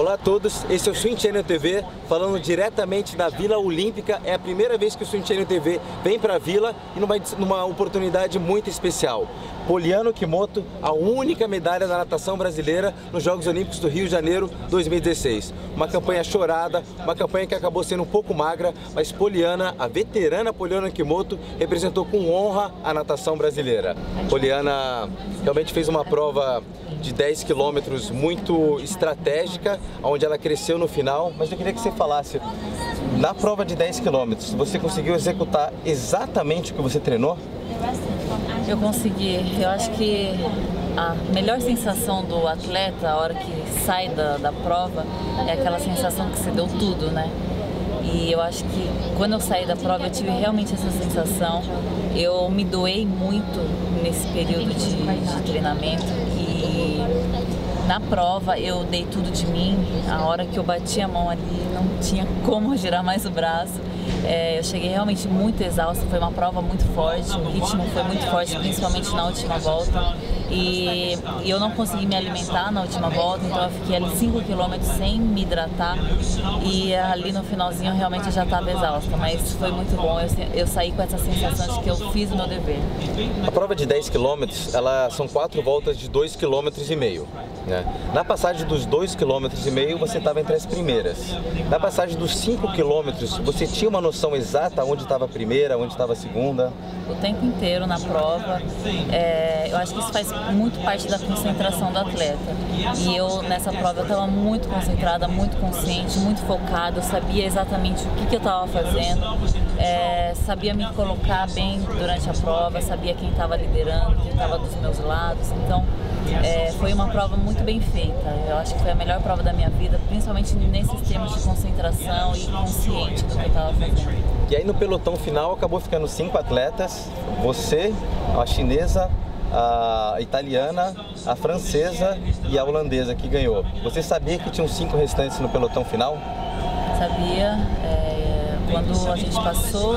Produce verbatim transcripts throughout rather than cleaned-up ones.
Olá a todos, esse é o Swim Channel T V, falando diretamente da Vila Olímpica. É a primeira vez que o Swim Channel T V vem para a Vila e numa, numa oportunidade muito especial. Poliana Okimoto, a única medalha da natação brasileira nos Jogos Olímpicos do Rio de Janeiro dois mil e dezesseis. Uma campanha chorada, uma campanha que acabou sendo um pouco magra, mas Poliana, a veterana Poliana Okimoto, representou com honra a natação brasileira. Poliana realmente fez uma prova de dez quilômetros muito estratégica, onde ela cresceu no final, mas eu queria que você falasse, na prova de dez quilômetros, você conseguiu executar exatamente o que você treinou? Eu consegui. Eu acho que a melhor sensação do atleta, a hora que sai da, da prova, é aquela sensação que você deu tudo, né? E eu acho que quando eu saí da prova, eu tive realmente essa sensação. Eu me doei muito nesse período de, de treinamento e na prova eu dei tudo de mim. A hora que eu bati a mão ali, não tinha como girar mais o braço. É, eu cheguei realmente muito exausta, foi uma prova muito forte, o ritmo foi muito forte, principalmente na última volta. E, e eu não consegui me alimentar na última volta, então eu fiquei ali cinco quilômetros sem me hidratar. E ali no finalzinho realmente eu já estava exausta, mas foi muito bom, eu, eu saí com essa sensação de que eu fiz o meu dever. A prova de dez quilômetros, ela são quatro voltas de dois quilômetros e meio. Né? Na passagem dos dois quilômetros e meio, você estava entre as primeiras. Na passagem dos cinco quilômetros, você tinha uma noção exata onde estava a primeira, onde estava a segunda? O tempo inteiro na prova. É, eu acho que isso faz muito parte da concentração do atleta. E eu, nessa prova, eu estava muito concentrada, muito consciente, muito focada. Eu sabia exatamente o que, que eu estava fazendo, é, sabia me colocar bem durante a prova, sabia quem estava liderando, quem estava dos meus lados. Então, é, foi uma prova muito bem feita. Eu acho que foi a melhor prova da minha vida, principalmente nesses termos de concentração e consciente do que eu estava fazendo. E aí no pelotão final acabou ficando cinco atletas, você, a chinesa, a italiana, a francesa e a holandesa que ganhou. Você sabia que tinham cinco restantes no pelotão final? Sabia. É... Quando a gente passou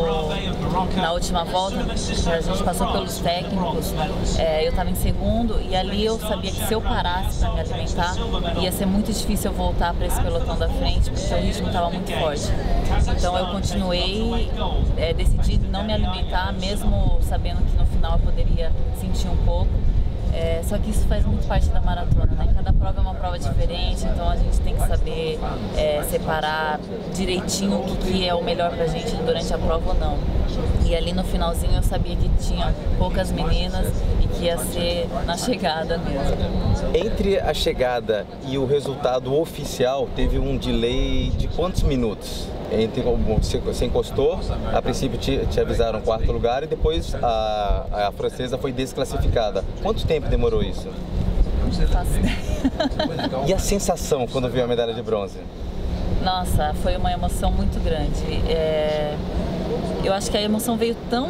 no, na última volta, a gente passou pelos técnicos, é, eu estava em segundo e ali eu sabia que se eu parasse para me alimentar, ia ser muito difícil eu voltar para esse pelotão da frente, porque o ritmo estava muito forte. Então eu continuei, é, decidi não me alimentar, mesmo sabendo que no final eu poderia sentir um pouco. É, só que isso faz muito parte da maratona, né? Cada prova é uma prova diferente, então a gente tem que saber é, separar direitinho o que, que é o melhor pra gente durante a prova ou não. E ali no finalzinho eu sabia que tinha poucas meninas e que ia ser na chegada mesmo. Entre a chegada e o resultado oficial, teve um delay de quantos minutos? Entre você encostou, a princípio te, te avisaram quarto lugar e depois a, a francesa foi desclassificada. Quanto tempo demorou isso? Não faço ideia. E a sensação quando viu a medalha de bronze? Nossa, foi uma emoção muito grande. É... Eu acho que a emoção veio tão,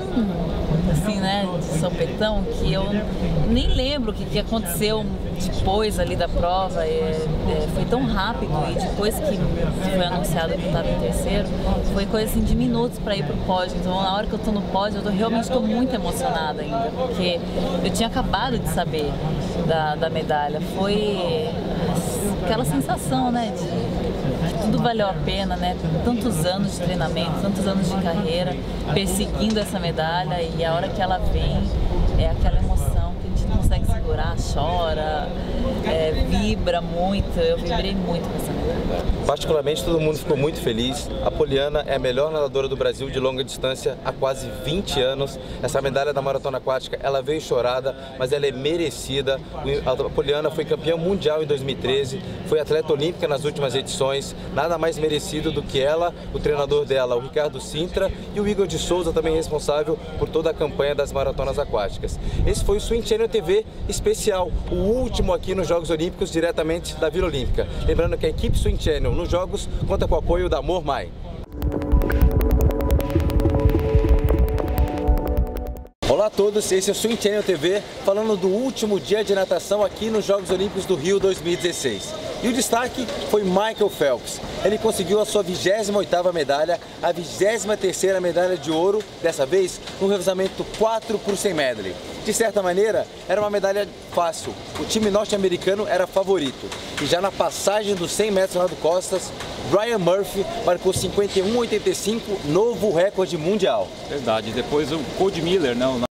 assim, né, de sopetão, que eu nem lembro o que, que aconteceu depois ali da prova. É, é, foi tão rápido e depois que foi anunciado que eu estava em terceiro, foi coisa assim de minutos para ir pro pódio. Então, na hora que eu tô no pódio, eu tô, realmente estou muito emocionada ainda, porque eu tinha acabado de saber da, da medalha. Foi aquela sensação, né, de tudo valeu a pena, né? Tantos anos de treinamento, tantos anos de carreira, perseguindo essa medalha, e a hora que ela vem é aquela emoção que a gente não consegue segurar, chora, é, vibra muito. Eu vibrei muito com essa medalha. Particularmente, todo mundo ficou muito feliz. A Poliana é a melhor nadadora do Brasil de longa distância há quase vinte anos. Essa medalha da maratona aquática, ela veio chorada, mas ela é merecida. A Poliana foi campeã mundial em dois mil e treze, foi atleta olímpica nas últimas edições. Nada mais merecido do que ela, o treinador dela, o Ricardo Sintra, e o Igor de Souza, também responsável por toda a campanha das maratonas aquáticas. Esse foi o Swim Channel T V especial, o último aqui nos Jogos Olímpicos, diretamente da Vila Olímpica. Lembrando que a equipe Swim Channel nos Jogos conta com o apoio da Mormai. Olá a todos, esse é o Swim Channel T V, falando do último dia de natação aqui nos Jogos Olímpicos do Rio dois mil e dezesseis. E o destaque foi Michael Phelps. Ele conseguiu a sua vigésima oitava medalha, a vigésima terceira medalha de ouro, dessa vez no revezamento quatro por cem medley. de certa maneira, era uma medalha fácil. O time norte-americano era favorito. E já na passagem dos cem metros nado costas, Brian Murphy marcou cinquenta e um vírgula oitenta e cinco, novo recorde mundial. Verdade. Depois o Cody Miller, né?